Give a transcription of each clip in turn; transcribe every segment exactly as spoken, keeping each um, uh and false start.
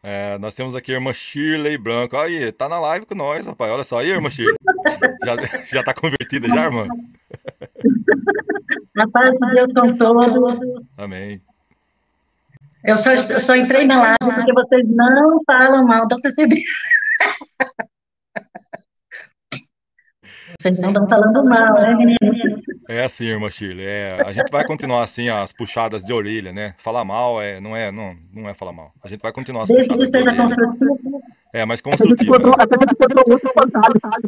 É, nós temos aqui a irmã Shirley Branco. Aí, tá na live com nós, rapaz. Olha só aí, irmã Shirley. Já, já tá convertida já, irmã? Na paz de Deus com todos. Amém. Eu só, eu só entrei na live porque vocês não falam mal da C C B. Vocês não estão falando mal, né, menino? É assim, irmã Shirley. É, a gente vai continuar assim, as puxadas de orelha, né? Falar mal é, não é, não, não é falar mal. A gente vai continuar as Desde que puxadas de seja orelha. construtivo. É, mas construtiva, né? A gente encontrou muito fantasma, sabe?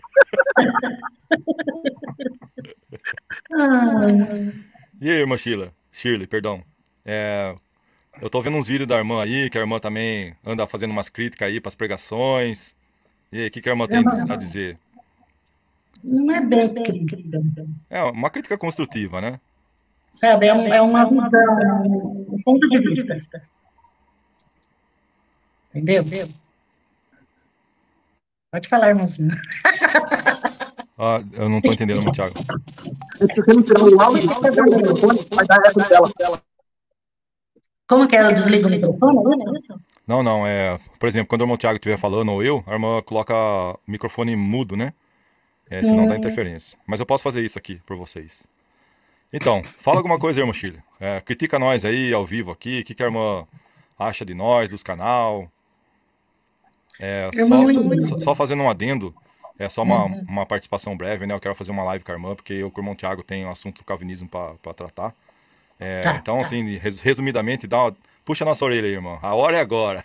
E aí, irmã Sheila? Shirley, perdão. É, eu tô vendo uns vídeos da irmã aí, que a irmã também anda fazendo umas críticas aí pras pregações. E aí, o que, que a irmã tem a dizer? Não é bem crítica. É, uma crítica construtiva, né? Sabe, é, um, é uma visão, um ponto de vista. Entendeu? Pode falar, irmãozinho. Ah, eu não tô entendendo muito, Thiago. Se você não tirar o áudio, vai dar eco dela. Como que ela desliga o microfone? Não, não, é... Por exemplo, quando o irmão Thiago estiver falando, ou eu, a irmã coloca o microfone mudo, né? É, senão dá interferência. Mas eu posso fazer isso aqui por vocês. Então, fala alguma coisa, irmã Shirley. É, critica nós aí, ao vivo aqui. O que, que a irmã acha de nós, dos canal. É, só, só, só fazendo um adendo. É só uma, uma participação breve, né? Eu quero fazer uma live com a irmã, porque eu com o irmão Thiago tem um assunto do calvinismo para tratar. É, tá, então, tá. assim, resumidamente, dá uma... puxa a nossa orelha aí, irmão. A hora é agora.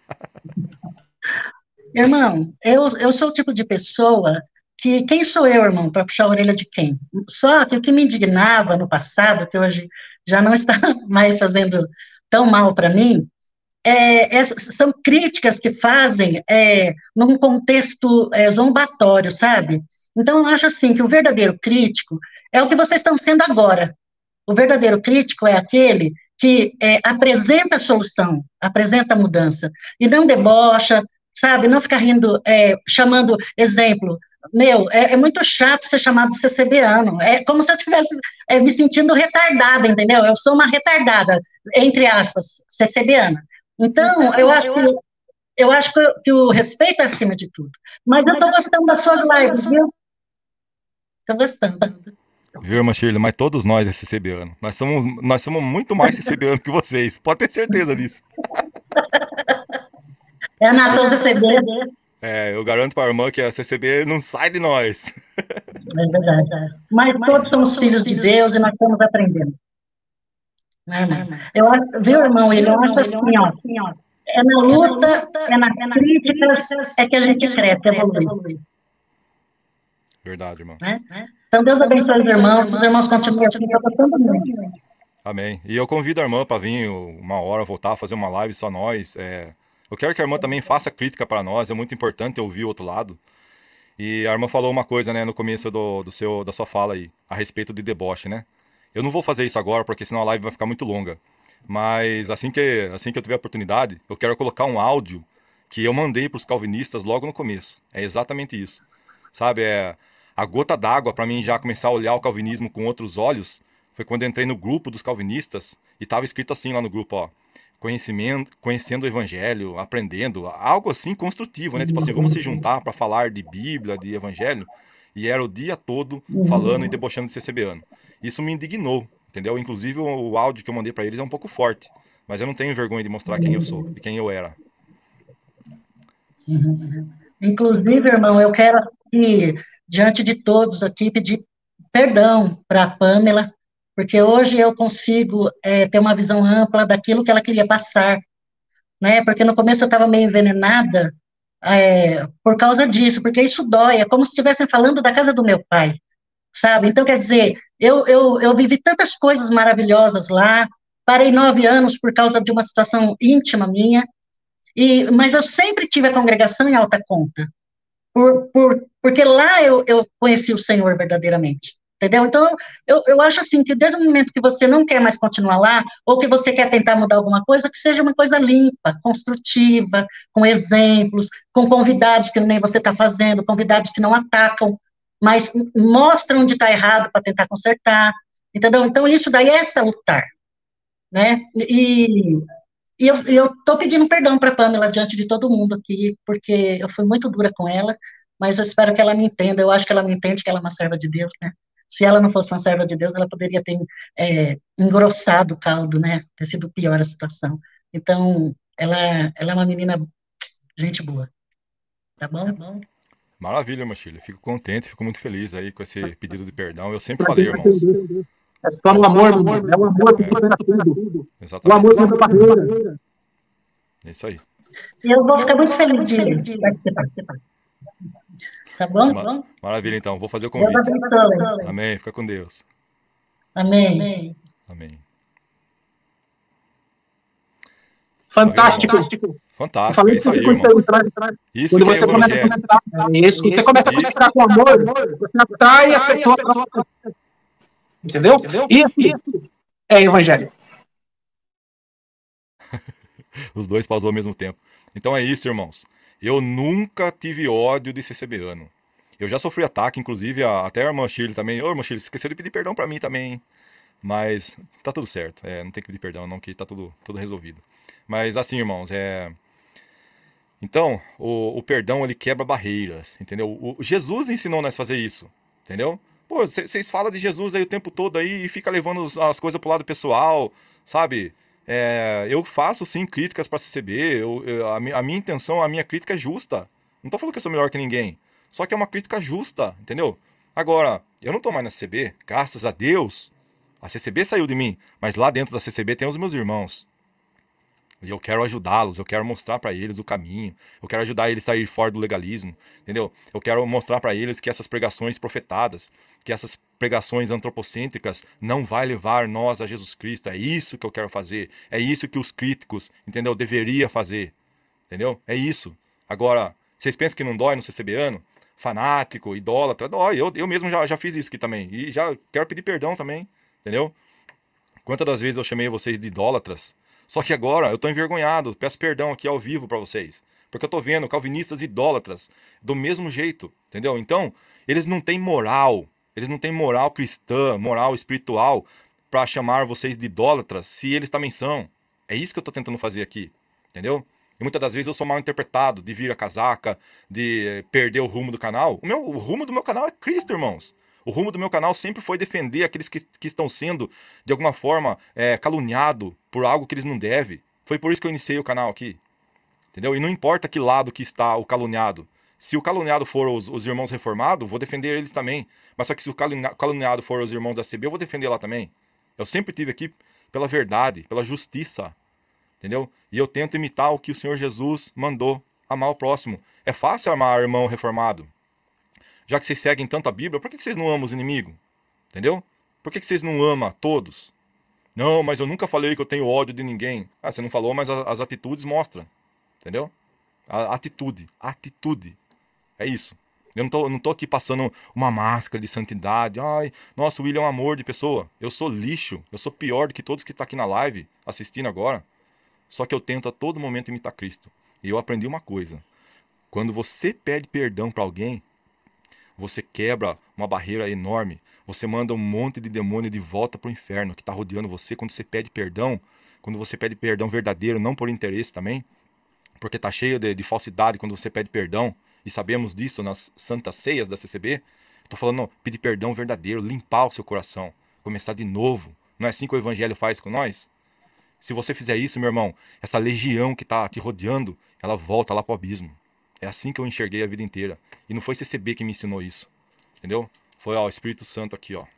Irmão, eu, eu sou o tipo de pessoa que... Quem sou eu, irmão, para puxar a orelha de quem? Só que o que me indignava no passado, que hoje já não está mais fazendo tão mal para mim, é, é, são críticas que fazem é, num contexto é, zombatório, sabe? Então, eu acho assim, que o verdadeiro crítico é o que vocês estão sendo agora. O verdadeiro crítico é aquele que é, apresenta a solução, apresenta a mudança, e não debocha, sabe? Não fica rindo, é, chamando exemplo. Meu, é, é muito chato ser chamado de CCBano. É como se eu estivesse é, me sentindo retardada, entendeu? Eu sou uma retardada, entre aspas, CCBana. Então, eu acho que, eu acho que, que o respeito é acima de tudo. Mas eu estou gostando das suas lives, viu? Estou gostando. Viu, irmã Shirley? Mas todos nós é CCBano. Nós somos, nós somos muito mais CCBano que vocês. Pode ter certeza disso. É a nação C C B. É, eu garanto para a irmã que a C C B não sai de nós. É verdade. Mas todos somos filhos de Deus e nós estamos aprendendo. Não, não. Eu acho, viu, irmão? Ele acha assim, ó. É na luta, é nas críticas, é que a gente cresce, evolui. Verdade, irmão. É? Então, Deus abençoe os irmãos, os irmãos continuem assim, eu estou todo mundo. Amém. E eu convido a irmã para vir uma hora, voltar, fazer uma live só nós. É... Eu quero que a irmã também faça crítica para nós, é muito importante ouvir o outro lado. E a irmã falou uma coisa, né, no começo do, do seu, da sua fala aí, a respeito de deboche, né? Eu não vou fazer isso agora, porque senão a live vai ficar muito longa. Mas assim que, assim que eu tiver a oportunidade, eu quero colocar um áudio que eu mandei para os calvinistas logo no começo. É exatamente isso. Sabe, é... A gota d'água para mim já começar a olhar o calvinismo com outros olhos foi quando eu entrei no grupo dos calvinistas e estava escrito assim lá no grupo, ó, conhecimento, conhecendo o evangelho, aprendendo, algo assim construtivo, né? Tipo assim, vamos se juntar para falar de Bíblia, de evangelho, e era o dia todo falando e debochando de CCBano. Isso me indignou, entendeu? Inclusive o áudio que eu mandei para eles é um pouco forte, mas eu não tenho vergonha de mostrar quem eu sou e quem eu era. Uhum. Inclusive, irmão, eu quero aqui, diante de todos aqui, pedir perdão para a Pamela, porque hoje eu consigo é, ter uma visão ampla daquilo que ela queria passar, né? Porque no começo eu estava meio envenenada é, por causa disso, porque isso dói, é como se estivessem falando da casa do meu pai, sabe? Então, quer dizer, eu, eu, eu vivi tantas coisas maravilhosas lá, parei nove anos por causa de uma situação íntima minha, e, mas eu sempre tive a congregação em alta conta, por, por, porque lá eu, eu conheci o Senhor verdadeiramente, entendeu? Então, eu, eu acho assim, que desde o momento que você não quer mais continuar lá, ou que você quer tentar mudar alguma coisa, que seja uma coisa limpa, construtiva, com exemplos, com convidados que nem você está fazendo, convidados que não atacam, mas mostram onde está errado para tentar consertar, entendeu? Então, isso daí é salutar, né? E E eu, eu tô pedindo perdão para Pamela diante de todo mundo aqui, porque eu fui muito dura com ela, mas eu espero que ela me entenda. Eu acho que ela me entende que ela é uma serva de Deus, né? Se ela não fosse uma serva de Deus, ela poderia ter é, engrossado o caldo, né? Ter sido pior a situação. Então, ela, ela é uma menina gente boa, tá bom? Tá bom? Maravilha, irmã Shirley. Fico contente, fico muito feliz aí com esse pedido de perdão. Eu sempre Pra falei, quem se irmãos. entender. É só no amor, meu irmão. É o amor que supera tudo. O Exatamente. amor quebra barreira. É isso aí. E eu vou ficar muito feliz de participar. Tá bom? Ma- Maravilha, então. Vou fazer o Deus convite. abençoe. Amém. Fica com Deus. Amém. Amém. Fantástico. Eu Fantástico. É falei isso aí, que quando irmãos. você entrar, Isso quando que é você começa a evangelho. conectar, é isso, você começa a conectar com amor, você atrai a pessoa pra... Entendeu? Isso é evangelho. Os dois pausou ao mesmo tempo. Então é isso, irmãos. Eu nunca tive ódio de CCBano. Eu já sofri ataque, inclusive, a- até a irmã Shirley também. Ô, irmã Shirley, esqueceu de pedir perdão pra mim também, hein? Mas tá tudo certo. É, não tem que pedir perdão, não, que tá tudo, tudo resolvido. Mas assim, irmãos, é. Então, o, o perdão ele quebra barreiras, entendeu? O, Jesus ensinou nós a fazer isso, entendeu? Pô, vocês falam de Jesus aí o tempo todo aí e fica levando os- as coisas pro lado pessoal, sabe? É, eu faço sim críticas pra C C B, eu- eu- a, mi- a minha intenção, a minha crítica é justa. Não tô falando que eu sou melhor que ninguém, só que é uma crítica justa, entendeu? Agora, eu não tô mais na C C B, graças a Deus. A C C B saiu de mim, mas lá dentro da C C B tem os meus irmãos. E eu quero ajudá-los, eu quero mostrar para eles o caminho, eu quero ajudar eles a sair fora do legalismo, entendeu? Eu quero mostrar para eles que essas pregações profetadas, que essas pregações antropocêntricas não vai levar nós a Jesus Cristo. É isso que eu quero fazer, é isso que os críticos, entendeu? Deveria fazer, entendeu? É isso. Agora, vocês pensam que não dói no CCBano? Fanático, idólatra, dói. Eu, eu mesmo já, já fiz isso aqui também e já quero pedir perdão também, entendeu? Quantas das vezes eu chamei vocês de idólatras? Só que agora eu tô envergonhado, peço perdão aqui ao vivo para vocês. Porque eu tô vendo calvinistas idólatras do mesmo jeito, entendeu? Então, eles não têm moral, eles não têm moral cristã, moral espiritual para chamar vocês de idólatras se eles também são. É isso que eu tô tentando fazer aqui, entendeu? E muitas das vezes eu sou mal interpretado, de vir a casaca, de eh, perder o rumo do canal. O, meu, o rumo do meu canal é Cristo, irmãos. O rumo do meu canal sempre foi defender aqueles que, que estão sendo, de alguma forma, é, caluniado por algo que eles não devem. Foi por isso que eu iniciei o canal aqui. Entendeu? E não importa que lado que está o caluniado. Se o caluniado for os, os irmãos reformados, vou defender eles também. Mas só que se o caluniado for os irmãos da C B, eu vou defender lá também. Eu sempre tive aqui pela verdade, pela justiça. Entendeu? E eu tento imitar o que o Senhor Jesus mandou, amar o próximo. É fácil amar irmão reformado. Já que vocês seguem tanto a Bíblia, por que vocês não amam os inimigos? Entendeu? Por que vocês não amam todos? Não, mas eu nunca falei que eu tenho ódio de ninguém. Ah, você não falou, mas a, as atitudes mostram. Entendeu? A atitude. Atitude. É isso. Eu não tô, não tô aqui passando uma máscara de santidade. Ai, nossa, o William é um amor de pessoa. Eu sou lixo. Eu sou pior do que todos que estão aqui na live assistindo agora. Só que eu tento a todo momento imitar Cristo. E eu aprendi uma coisa. Quando você pede perdão para alguém, você quebra uma barreira enorme. Você manda um monte de demônio de volta pro inferno que está rodeando você quando você pede perdão. Quando você pede perdão verdadeiro, não por interesse também. Porque tá cheio de, de falsidade quando você pede perdão. E sabemos disso nas santas ceias da C C B. Tô falando, não, pedir perdão verdadeiro, limpar o seu coração. Começar de novo. Não é assim que o evangelho faz com nós? Se você fizer isso, meu irmão, essa legião que tá te rodeando, ela volta lá pro abismo. É assim que eu enxerguei a vida inteira. E não foi C C B que me ensinou isso. Entendeu? Foi ó, o Espírito Santo aqui, ó.